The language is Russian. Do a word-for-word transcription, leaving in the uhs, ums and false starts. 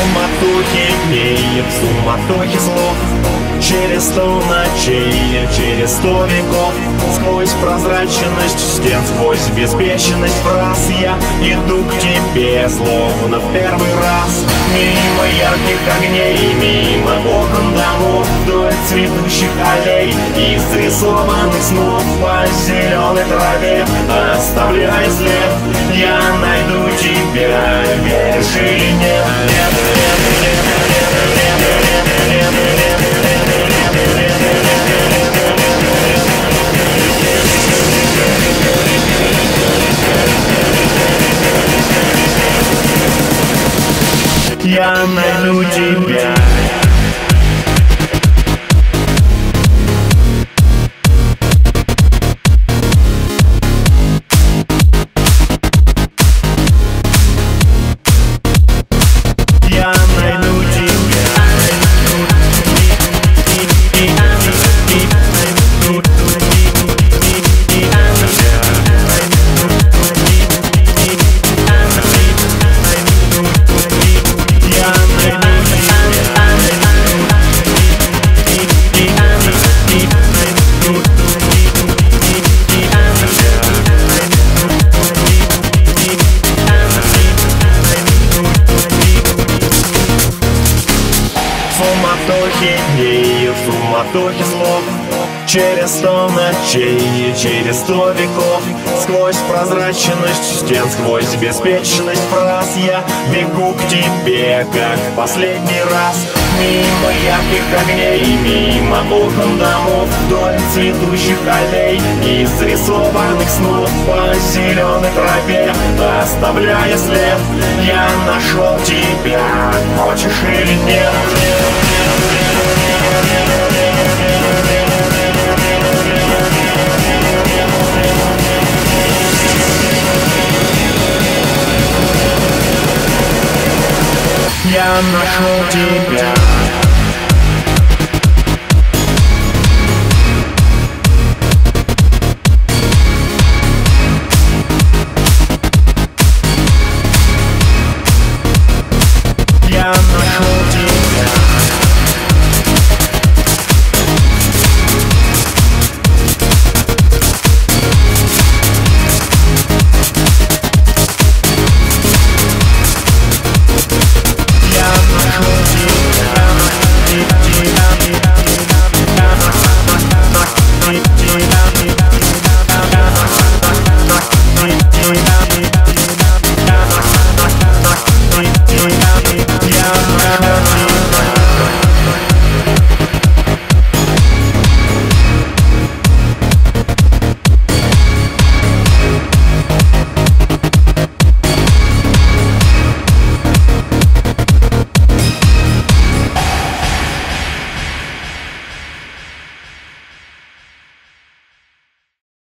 суматохе дней, в суматохе слов, через сто ночей, через сто веков, сквозь прозрачность стен, сквозь беспечность фраз я иду к тебе, словно в первый раз. Мимо ярких огней, мимо окон домов, вдоль цветущих аллей, из рисованных снов по зеленой траве, оставляя след, я найду тебя, веришь или нет? Нет, нет, нет, нет, нет, нет, нет, нет, нет. Я найду тебя. Я найду тебя. Суматохи дней, в суматохе слов, через сто ночей, через сто веков, сквозь прозрачность стен, сквозь беспечность фраз я бегу к тебе, как в последний раз. Мимо ярких огней, мимо окон домов, вдоль цветущих аллей, из рисованных снов по зеленой траве, оставляя след, я нашел тебя, хочешь или нет? Я нашел тебя.